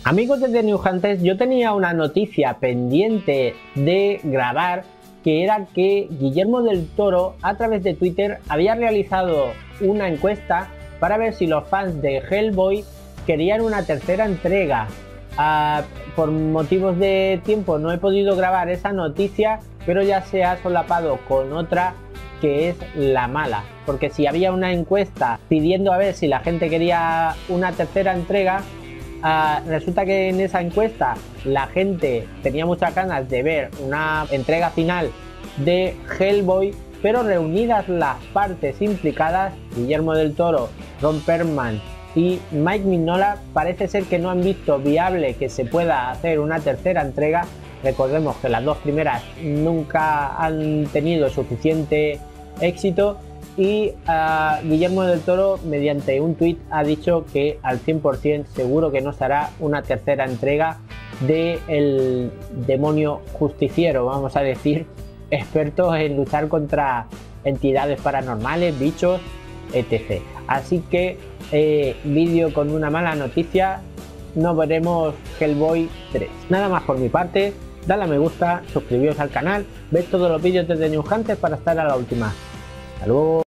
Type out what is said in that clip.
Amigos de The New Hunters, yo tenía una noticia pendiente de grabar, que era que Guillermo del Toro a través de Twitter había realizado una encuesta para ver si los fans de Hellboy querían una tercera entrega. Por motivos de tiempo no he podido grabar esa noticia, pero ya se ha solapado con otra que es la mala, porque si había una encuesta pidiendo a ver si la gente quería una tercera entrega, resulta que en esa encuesta la gente tenía muchas ganas de ver una entrega final de Hellboy, pero reunidas las partes implicadas, Guillermo del Toro, Ron Perlman y Mike Mignola, parece ser que no han visto viable que se pueda hacer una tercera entrega. Recordemos que las dos primeras nunca han tenido suficiente éxito y Guillermo del Toro, mediante un tuit, ha dicho que al 100% seguro que no se hará una tercera entrega de el demonio justiciero, vamos a decir, experto en luchar contra entidades paranormales, bichos, etc. Así que vídeo con una mala noticia, no veremos Hellboy 3. Nada más por mi parte, dale a me gusta, suscribíos al canal, ved todos los vídeos de The New Hunters para estar a la última. Hasta luego.